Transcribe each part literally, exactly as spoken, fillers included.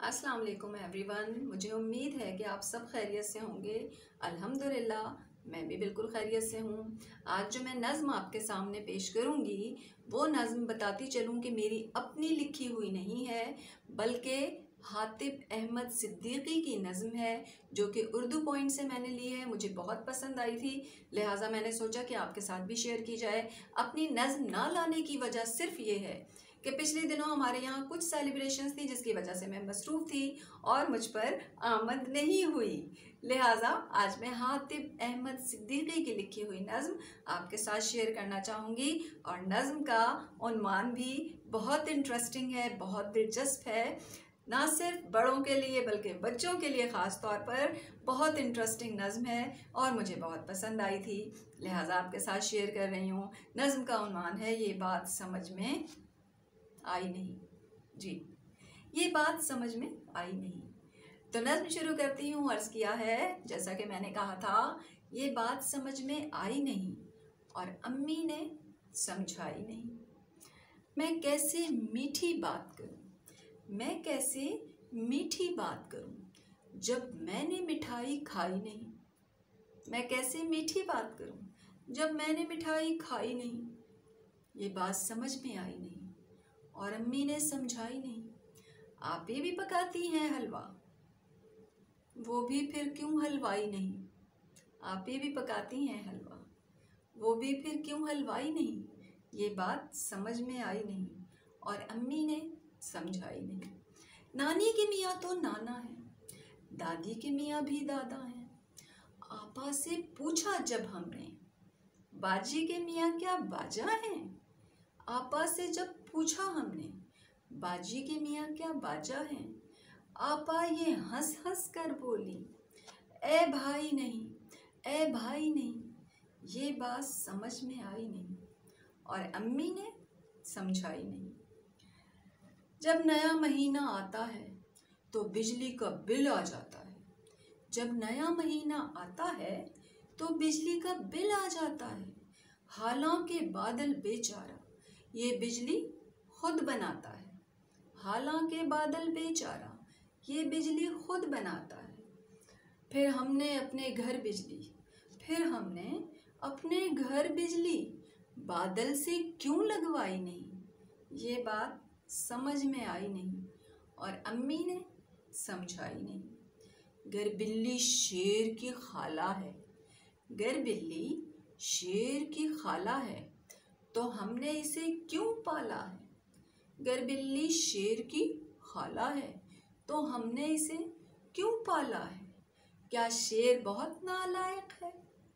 अस्सलाम वालेकुम एवरीवन। मुझे उम्मीद है कि आप सब खैरियत से होंगे। अल्हम्दुलिल्लाह मैं भी बिल्कुल खैरियत से हूँ। आज जो मैं नज़्म आपके सामने पेश करूँगी वो नज़्म बताती चलूँ कि मेरी अपनी लिखी हुई नहीं है, बल्कि हातिब अहमद सिद्दीकी की नज़्म है, जो कि उर्दू पॉइंट से मैंने ली है। मुझे बहुत पसंद आई थी, लिहाजा मैंने सोचा कि आपके साथ भी शेयर की जाए। अपनी नज़्म ना लाने की वजह सिर्फ ये है कि पिछले दिनों हमारे यहाँ कुछ सेलिब्रेशंस थी, जिसकी वजह से मैं मसरूफ़ थी और मुझ पर आमद नहीं हुई। लिहाजा आज मैं हातिब अहमद सिद्दीकी की लिखी हुई नज़्म आपके साथ शेयर करना चाहूँगी। और नज़्म का उन्वान भी बहुत इंटरेस्टिंग है, बहुत दिलचस्प है, ना सिर्फ बड़ों के लिए बल्कि बच्चों के लिए ख़ास तौर पर बहुत इंटरेस्टिंग नज़्म है और मुझे बहुत पसंद आई थी, लिहाजा आपके साथ शेयर कर रही हूँ। नज़्म का उन्वान है ये बात समझ में आई नहीं। जी, ये बात समझ में आई नहीं। तो नज़्म शुरू करती हूँ। अर्ज़ किया है, जैसा कि मैंने कहा था, ये बात समझ में आई नहीं और अम्मी ने समझाई नहीं। मैं कैसे मीठी बात करूँ, मैं कैसे मीठी बात करूँ जब मैंने मिठाई खाई नहीं। मैं कैसे मीठी बात करूँ जब मैंने मिठाई खाई नहीं। ये बात समझ में आई नहीं और अम्मी ने समझाई नहीं। आप ये भी पकाती हैं हलवा, वो भी फिर क्यों हलवाई नहीं। आप ये भी पकाती हैं हलवा, वो भी फिर क्यों हलवाई नहीं। ये बात समझ में आई नहीं और अम्मी ने समझाई नहीं। नानी के मियाँ तो नाना है, दादी के मियाँ भी दादा हैं। आपा से पूछा जब हमने, बाजी के मियाँ क्या बाजा हैं। आपा से जब पूछा हमने, बाजी के मियाँ क्या बाजा हैं। आपा ये हंस हंस कर बोली, ए भाई नहीं, ए भाई नहीं। ये बात समझ में आई नहीं और अम्मी ने समझाई नहीं। जब नया महीना आता है तो बिजली का बिल आ जाता है। जब नया महीना आता है तो बिजली का बिल आ जाता है। हालांकि बादल बेचारा ये बिजली खुद बनाता है। हालांकि बादल बेचारा ये बिजली खुद बनाता है। फिर हमने अपने घर बिजली, फिर हमने अपने घर बिजली बादल से क्यों लगवाई नहीं। ये बात समझ में आई नहीं और अम्मी ने समझाई नहीं। गर बिल्ली शेर की खाला है, गर बिल्ली शेर की खाला है तो हमने इसे क्यों पाला है। गर बिल्ली शेर की खाला है तो हमने इसे क्यों पाला है। क्या शेर बहुत नालायक है,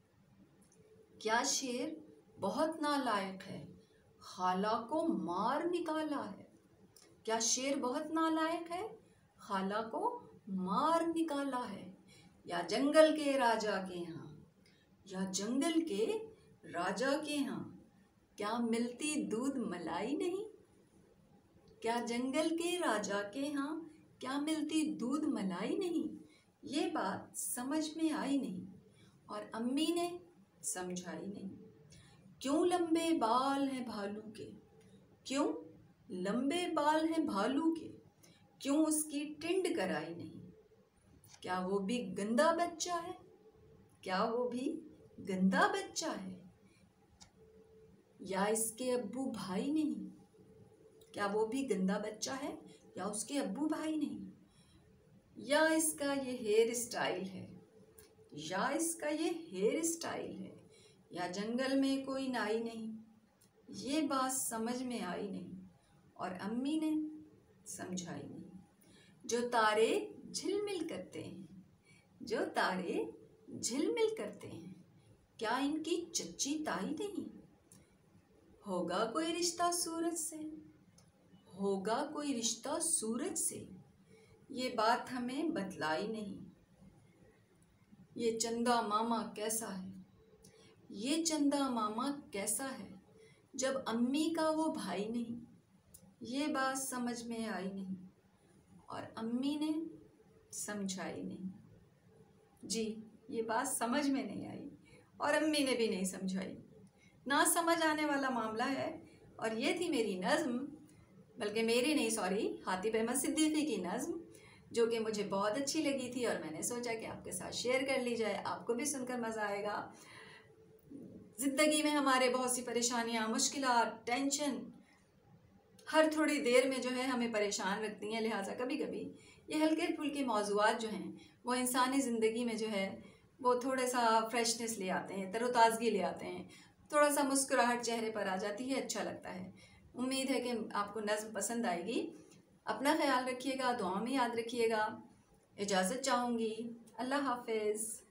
क्या शेर बहुत नालायक है, खाला को मार निकाला है। क्या शेर बहुत नालायक है, खाला को मार निकाला है। या जंगल के राजा के यहाँ, या जंगल के राजा के यहाँ क्या मिलती दूध मलाई नहीं। क्या जंगल के राजा के यहाँ क्या मिलती दूध मलाई नहीं। ये बात समझ में आई नहीं और अम्मी ने समझाई नहीं। क्यों लंबे बाल हैं भालू के, क्यों लंबे बाल हैं भालू के, क्यों उसकी टिंड कराई नहीं। क्या वो भी गंदा बच्चा है, क्या वो भी गंदा बच्चा है। या इसके अब्बू भाई नहीं, क्या वो भी गंदा बच्चा है या उसके अब्बू भाई नहीं। या इसका ये हेयर स्टाइल है, या इसका ये हेयर स्टाइल है। या जंगल में कोई नाई नहीं। ये बात समझ में आई नहीं और अम्मी ने समझाई नहीं। जो तारे झिलमिल करते हैं, जो तारे झिलमिल करते हैं, क्या इनकी चच्ची ताई नहीं। होगा कोई रिश्ता सूरज से, होगा कोई रिश्ता सूरज से। ये बात हमें बतलाई नहीं। ये चंदा मामा कैसा है, ये चंदा मामा कैसा है जब अम्मी का वो भाई नहीं। ये बात समझ में आई नहीं और अम्मी ने समझाई नहीं। जी, ये बात समझ में नहीं आई और अम्मी ने भी नहीं समझाई। ना समझ आने वाला मामला है। और ये थी मेरी नज़्म, बल्कि मेरी नहीं, सॉरी, हातिब अहमद सिद्दीकी की नज़्म, जो कि मुझे बहुत अच्छी लगी थी और मैंने सोचा कि आपके साथ शेयर कर ली जाए, आपको भी सुनकर मज़ा आएगा। ज़िंदगी में हमारे बहुत सी परेशानियाँ, मुश्किलात, टेंशन हर थोड़ी देर में जो है हमें परेशान रखती हैं। लिहाजा कभी कभी ये हल्के फुल्के मौज़ूआत जो हैं वो इंसानी ज़िंदगी में जो है वो थोड़ा सा फ्रेशनेस ले आते हैं, तरोताज़गी ले आते हैं, थोड़ा सा मुस्कुराहट चेहरे पर आ जाती है, अच्छा लगता है। उम्मीद है कि आपको नज़्म पसंद आएगी। अपना ख्याल रखिएगा, दुआ में याद रखिएगा। इजाज़त चाहूँगी। अल्लाह हाफ़िज़।